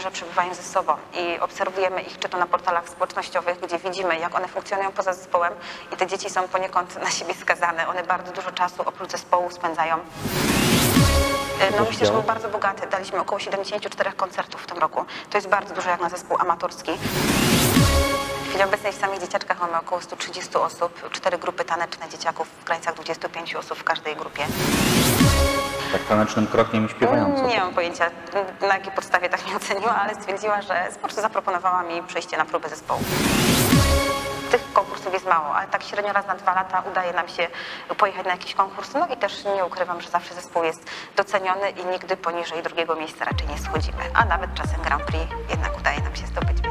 że przebywają ze sobą i obserwujemy ich czy to na portalach społecznościowych, gdzie widzimy, jak one funkcjonują poza zespołem i te dzieci są poniekąd na siebie skazane. One bardzo dużo czasu oprócz zespołu spędzają. No myślę, że był bardzo bogaty. Daliśmy około 74 koncertów w tym roku. To jest bardzo dużo jak na zespół amatorski. W chwili obecnej w samych dzieciaczkach mamy około 130 osób, 4 grupy taneczne dzieciaków w granicach 25 osób w każdej grupie. Tak tanecznym krokiem i śpiewająco. Nie mam pojęcia, na jakiej podstawie tak mnie oceniła, ale stwierdziła, że po prostu zaproponowała mi przejście na próbę zespołu. Tych konkursów jest mało, ale tak średnio raz na 2 lata udaje nam się pojechać na jakiś konkurs. No i też nie ukrywam, że zawsze zespół jest doceniony i nigdy poniżej 2. miejsca raczej nie schodzimy. A nawet czasem Grand Prix jednak udaje nam się zdobyć.